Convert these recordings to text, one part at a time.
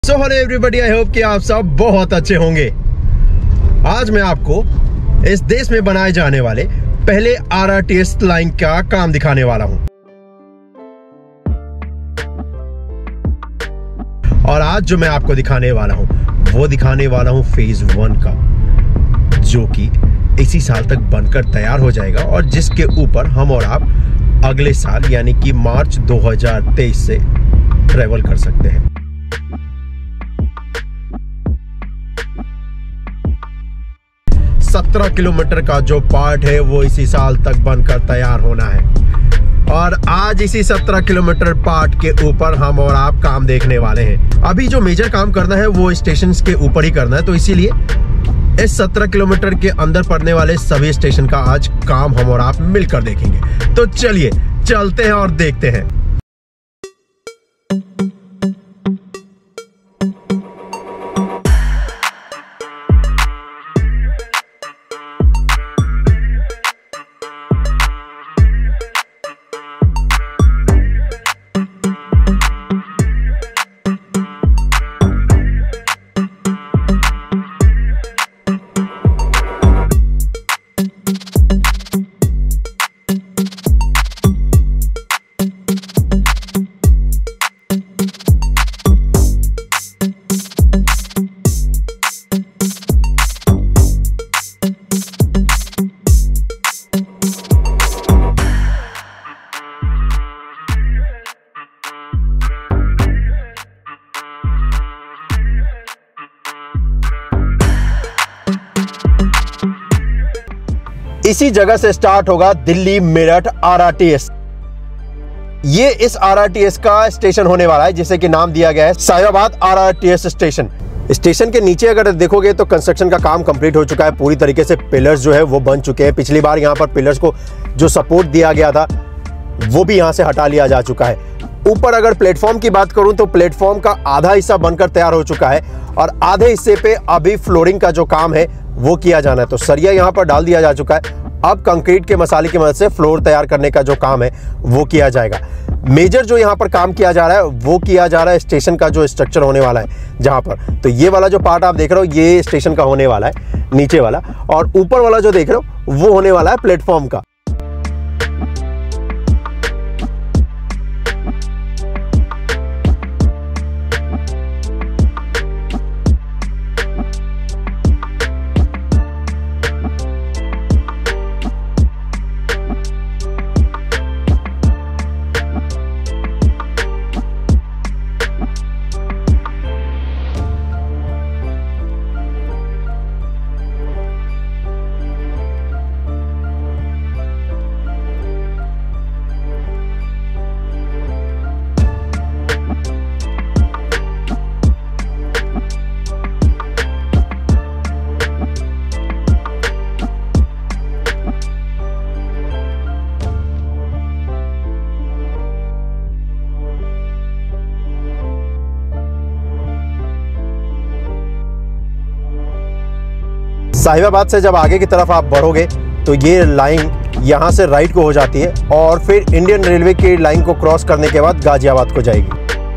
So hello everybody, I hope कि आप सब बहुत अच्छे होंगे। आज मैं आपको इस देश में बनाए जाने वाले पहले आरआरटीएस लाइन का काम दिखाने वाला हूं। और आज जो मैं आपको दिखाने वाला हूं वो दिखाने वाला हूं फेज 1 का, जो कि इसी साल तक बनकर तैयार हो जाएगा और जिसके ऊपर हम और आप अगले साल यानी कि मार्च 2023 से ट्रेवल कर सकते हैं। सत्रह किलोमीटर का जो पार्ट है वो इसी साल तक बनकर तैयार होना है और आज इसी 17 किलोमीटर पार्ट के ऊपर हम और आप काम देखने वाले हैं। अभी जो मेजर काम करना है वो स्टेशन के ऊपर ही करना है, तो इसीलिए इस 17 किलोमीटर के अंदर पड़ने वाले सभी स्टेशन का आज काम हम और आप मिलकर देखेंगे। तो चलिए चलते हैं और देखते हैं। इसी जगह से स्टार्ट होगा दिल्ली मेरठ आरआरटीएस। ये इस आरआरटीएस का स्टेशन होने वाला है जिसे कि नाम दिया गया है साहिबाबाद आरआरटीएस स्टेशन। स्टेशन के नीचे अगर देखोगे तो कंस्ट्रक्शन का काम कंप्लीट हो चुका है, पूरी तरीके से पिलर्स जो है वो बन चुके हैं। पिछली बार यहाँ पर पिलर्स को जो सपोर्ट दिया गया था वो भी यहाँ से हटा लिया जा चुका है। ऊपर अगर प्लेटफॉर्म की बात करूं तो प्लेटफॉर्म का आधा हिस्सा बनकर तैयार हो चुका है और आधे हिस्से पे अभी फ्लोरिंग का जो काम है वो किया जाना है। तो सरिया यहाँ पर डाल दिया जा चुका है, अब कंक्रीट के मसाले की मदद से फ्लोर तैयार करने का जो काम है वो किया जाएगा। मेजर जो यहाँ पर काम किया जा रहा है वो किया जा रहा है स्टेशन का जो स्ट्रक्चर होने वाला है जहाँ पर। तो ये वाला जो पार्ट आप देख रहे हो ये स्टेशन का होने वाला है, नीचे वाला, और ऊपर वाला जो देख रहे हो वो होने वाला है प्लेटफॉर्म का। साहिबाबाद से जब आगे की तरफ आप बढ़ोगे तो ये लाइन यहाँ से राइट को हो जाती है और फिर इंडियन रेलवे की लाइन को क्रॉस करने के बाद गाजियाबाद को जाएगी।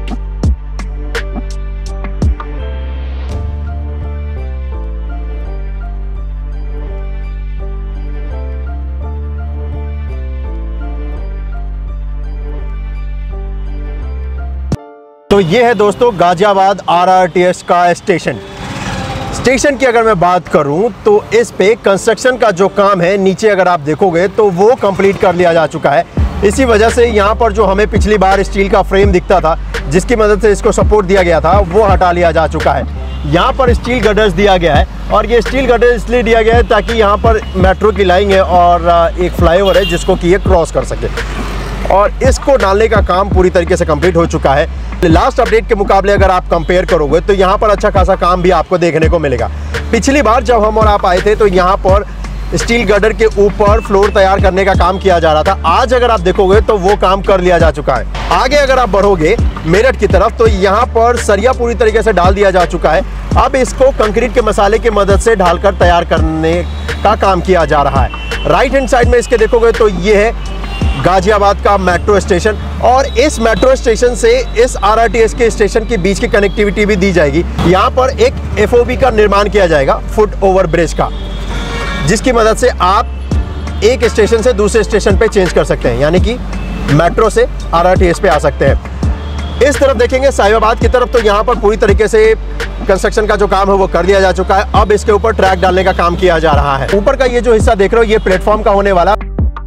तो ये है दोस्तों गाजियाबाद आरआरटीएस का स्टेशन की अगर मैं बात करूं तो इस पे कंस्ट्रक्शन का जो काम है नीचे अगर आप देखोगे तो वो कंप्लीट कर लिया जा चुका है। इसी वजह से यहाँ पर जो हमें पिछली बार स्टील का फ्रेम दिखता था जिसकी मदद से इसको सपोर्ट दिया गया था वो हटा लिया जा चुका है। यहाँ पर स्टील गडर्स दिया गया है और ये स्टील गडर इसलिए दिया गया है ताकि यहाँ पर मेट्रो की लाइन है और एक फ्लाईओवर है जिसको कि ये क्रॉस कर सके, और इसको डालने का काम पूरी तरीके से कंप्लीट हो चुका है। लास्ट अपडेट के मुकाबले अगर आप कंपेयर करोगे तो यहाँ पर अच्छा खासा काम भी आपको देखने को मिलेगा। पिछली बार जब हम और आप आए थे तो यहाँ पर स्टील गर्डर के ऊपर फ्लोर तैयार करने का काम किया जा रहा था। आज अगर आप देखोगे तो वो काम कर लिया जा चुका है। आगे अगर आप बढ़ोगे मेरठ की तरफ तो यहाँ पर सरिया पूरी तरीके से डाल दिया जा चुका है। अब इसको कंक्रीट के मसाले की मदद से ढालकर तैयार करने का काम किया जा रहा है। राइट हैंड साइड में इसके देखोगे तो ये है गाजियाबाद का मेट्रो स्टेशन, और इस मेट्रो स्टेशन से इस आरआरटीएस के स्टेशन के बीच की कनेक्टिविटी भी दी जाएगी। यहाँ पर एक एफओबी का निर्माण किया जाएगा, फुट ओवर ब्रिज का, जिसकी मदद से आप एक स्टेशन से दूसरे स्टेशन पे चेंज कर सकते हैं, यानी कि मेट्रो से आरआरटीएस पे आ सकते हैं। इस तरफ देखेंगे साहिबाबाद की तरफ, तो यहाँ पर पूरी तरीके से कंस्ट्रक्शन का जो काम है वो कर दिया जा चुका है। अब इसके ऊपर ट्रैक डालने का काम किया जा रहा है। ऊपर का ये जो हिस्सा देख रहे हो ये प्लेटफॉर्म का होने वाला।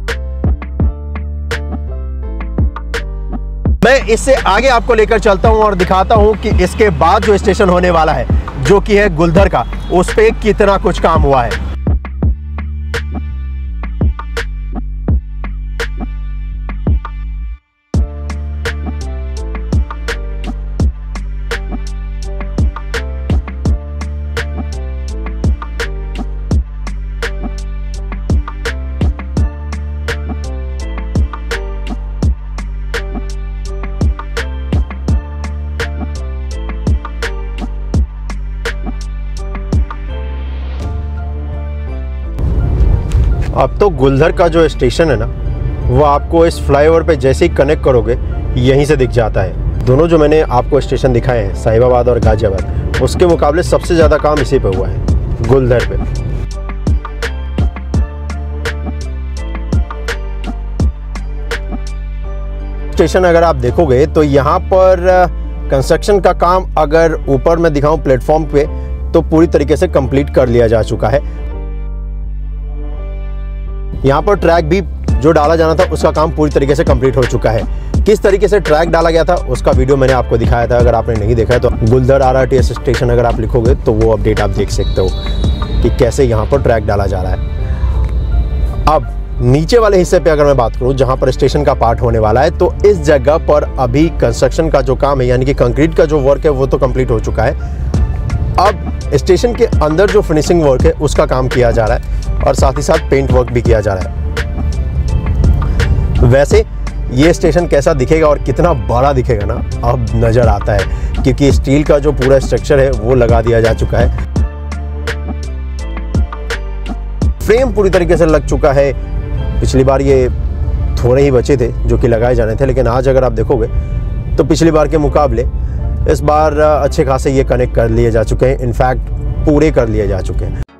मैं इससे आगे आपको लेकर चलता हूं और दिखाता हूं कि इसके बाद जो स्टेशन होने वाला है, जो कि है गुलधर का, उस पे कितना कुछ काम हुआ है। अब तो गुलधर का जो स्टेशन है ना, वो आपको इस फ्लाईओवर पे जैसे ही कनेक्ट करोगे यहीं से दिख जाता है। दोनों जो मैंने आपको स्टेशन दिखाए हैं, साहिबाबाद और गाजियाबाद, उसके मुकाबले सबसे ज़्यादा काम इसी पे हुआ है, गुलधर पे। स्टेशन अगर आप देखोगे तो यहाँ पर कंस्ट्रक्शन का काम, अगर ऊपर मैं दिखाऊं प्लेटफॉर्म पे, तो पूरी तरीके से कंप्लीट कर लिया जा चुका है। यहाँ पर ट्रैक भी जो डाला जाना था उसका काम पूरी तरीके से कंप्लीट हो चुका है। किस तरीके से ट्रैक डाला गया था उसका वीडियो मैंने आपको दिखाया था, अगर आपने नहीं देखा है तो गुलधर आरआरटीएस स्टेशन अगर आप लिखोगे तो वो अपडेट आप देख सकते हो कि कैसे यहाँ पर ट्रैक डाला जा रहा है। अब नीचे वाले हिस्से पे अगर मैं बात करूँ जहाँ पर स्टेशन का पार्ट होने वाला है, तो इस जगह पर अभी कंस्ट्रक्शन का जो काम है, यानी कि कंक्रीट का जो वर्क है वो तो कंप्लीट हो चुका है। अब स्टेशन के अंदर जो फिनिशिंग वर्क है उसका काम किया जा रहा है और साथ ही साथ पेंट वर्क भी किया जा रहा है। वैसे ये स्टेशन कैसा दिखेगा और कितना बड़ा दिखेगा ना, अब नज़र आता है, क्योंकि स्टील का जो पूरा स्ट्रक्चर है वो लगा दिया जा चुका है। फ्रेम पूरी तरीके से लग चुका है। पिछली बार ये थोड़े ही बचे थे जो कि लगाए जाने थे, लेकिन आज अगर आप देखोगे तो पिछली बार के मुकाबले इस बार अच्छे खासे ये कनेक्ट कर लिए जा चुके हैं, इनफैक्ट पूरे कर लिए जा चुके हैं।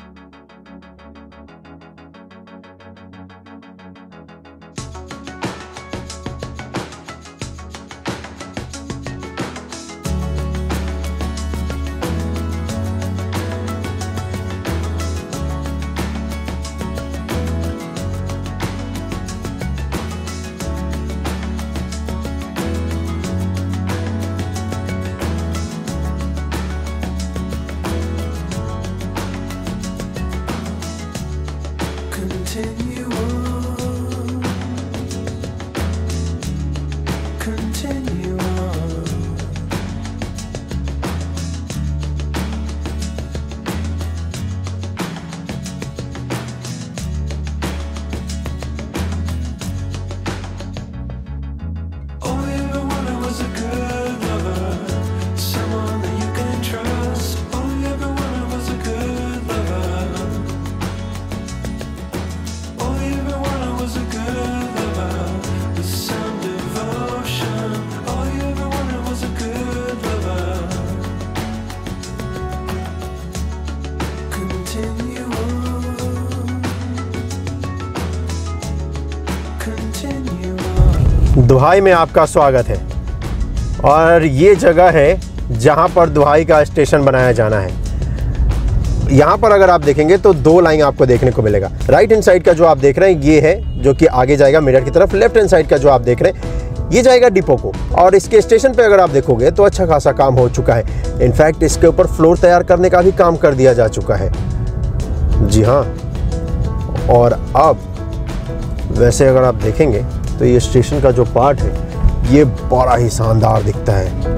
दुहाई में आपका स्वागत है। और ये जगह है जहां पर दुहाई का स्टेशन बनाया जाना है। यहाँ पर अगर आप देखेंगे तो दो लाइन आपको देखने को मिलेगा। राइट हैंड साइड का जो आप देख रहे हैं ये है जो कि आगे जाएगा मिरर की तरफ। लेफ्ट हैंड साइड का जो आप देख रहे हैं ये जाएगा डिपो को। और इसके स्टेशन पे अगर आप देखोगे तो अच्छा खासा काम हो चुका है। इनफैक्ट इसके ऊपर फ्लोर तैयार करने का भी काम कर दिया जा चुका है। जी हाँ। और अब वैसे अगर आप देखेंगे तो ये स्टेशन का जो पार्ट है ये बड़ा ही शानदार दिखता है।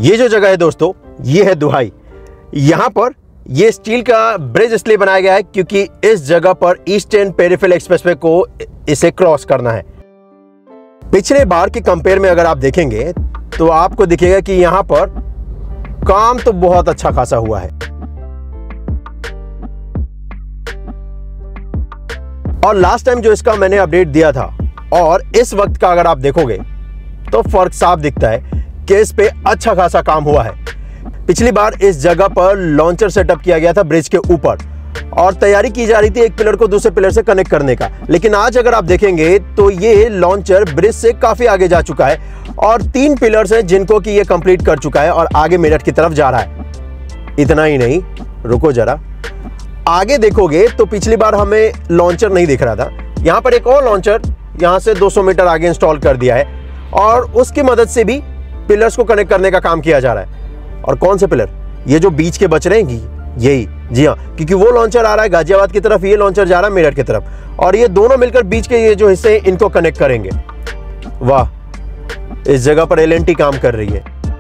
ये जो जगह है दोस्तों, ये है दुहाई। यहां पर ये स्टील का ब्रिज इसलिए बनाया गया है क्योंकि इस जगह पर ईस्टर्न पेरिफेरल एक्सप्रेसवे को इसे क्रॉस करना है। पिछले बार के कंपेयर में अगर आप देखेंगे तो आपको दिखेगा कि यहां पर काम तो बहुत अच्छा खासा हुआ है। और लास्ट टाइम जो इसका मैंने अपडेट दिया था और इस वक्त का अगर आप देखोगे तो फर्क साफ दिखता है कि इस पे अच्छा खासा काम हुआ है। पिछली बार इस जगह पर लॉन्चर सेटअप किया गया था ब्रिज के ऊपर और तैयारी की जा रही थी एक पिलर को दूसरे पिलर से कनेक्ट करने का, लेकिन आज अगर आप देखेंगे तो ये लॉन्चर ब्रिज से काफी आगे जा चुका है और 3 पिलर्स हैं जिनको कि ये कंप्लीट कर चुका है और आगे मेरठ की तरफ जा रहा है। इतना ही नहीं, रुको जरा, आगे देखोगे तो पिछली बार हमें लॉन्चर नहीं दिख रहा था। यहां पर एक और लॉन्चर यहां से 200 मीटर आगे इंस्टॉल कर दिया है और उसकी मदद से भी पिलर्स को कनेक्ट करने का काम किया जा रहा है। और कौन से पिलर? ये जो बीच के बच रहे हैं यही, जी हाँ, क्योंकि वो लॉन्चर आ रहा है गाजियाबाद की तरफ, ये लॉन्चर जा रहा है मेरठ की तरफ और ये दोनों मिलकर बीच के ये जो हिस्से हैं इनको कनेक्ट करेंगे। वाह, इस जगह पर L&T काम कर रही है।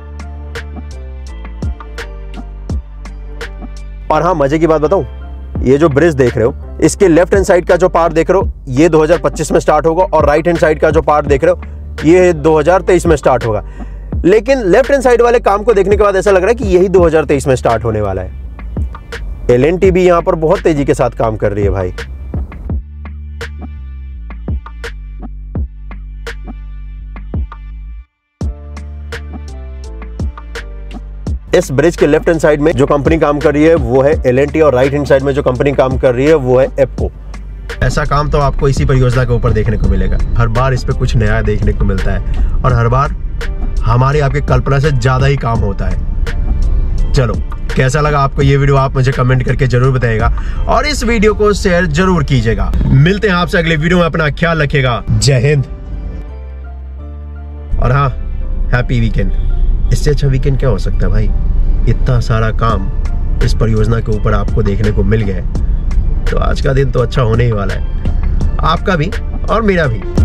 और हाँ, मजे की बात बताऊं, ये जो ब्रिज देख रहे हो इसके लेफ्ट हैंड साइड का जो पार्ट देख रहे हो ये 2025 में स्टार्ट होगा और राइट हैंड साइड का जो पार्ट देख रहे हो ये 2023 में स्टार्ट होगा। लेकिन लेफ्ट हैंड साइड वाले काम को देखने के बाद ऐसा लग रहा है कि यही 2023 में स्टार्ट होने वाला है। L&T भी यहां पर बहुत तेजी के साथ काम कर रही है भाई। इस ब्रिज के लेफ्ट हैंड साइड में जो कंपनी काम कर रही है वो है L&T और राइट हैंड साइड में जो कंपनी काम कर रही है वो है एप्को। ऐसा काम तो आपको इसी परियोजना के ऊपर देखने को मिलेगा। हर बार इस पे कुछ नया देखने को मिलता है और हर बार हमारी आपकी कल्पना से ज्यादा ही काम होता है। चलो, कैसा लगा आपको ये वीडियो आप मुझे कमेंट करके जरूर बताइएगा और इस वीडियो को शेयर जरूर कीजिएगा। मिलते हैं आपसे अगले वीडियो में, अपना ख्याल रखिएगा। जय हिंद। और हाँ, हैप्पी वीकेंड। इससे अच्छा वीकेंड क्या हो सकता है भाई? इतना सारा काम इस परियोजना के ऊपर आपको देखने को मिल गया है, तो आज का दिन तो अच्छा होने ही वाला है, आपका भी और मेरा भी।